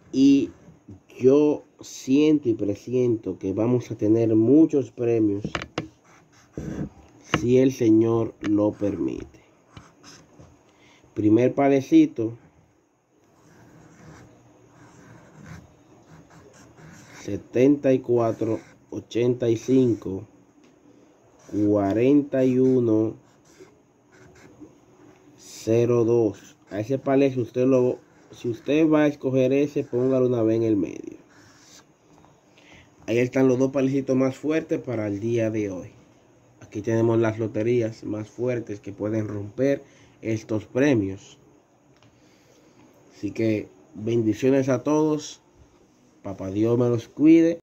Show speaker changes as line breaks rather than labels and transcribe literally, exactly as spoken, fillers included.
Y yo siento y presiento que vamos a tener muchos premios si el Señor lo permite. Primer palecito, setenta y cuatro, ochenta y cinco, cuarenta y uno, cero dos. A ese palé, si usted lo, si usted va a escoger ese, póngalo una vez en el medio. Ahí están los dos palecitos más fuertes para el día de hoy. Aquí tenemos las loterías más fuertes que pueden romper estos premios. Así que bendiciones a todos. Papá Dios me los cuide.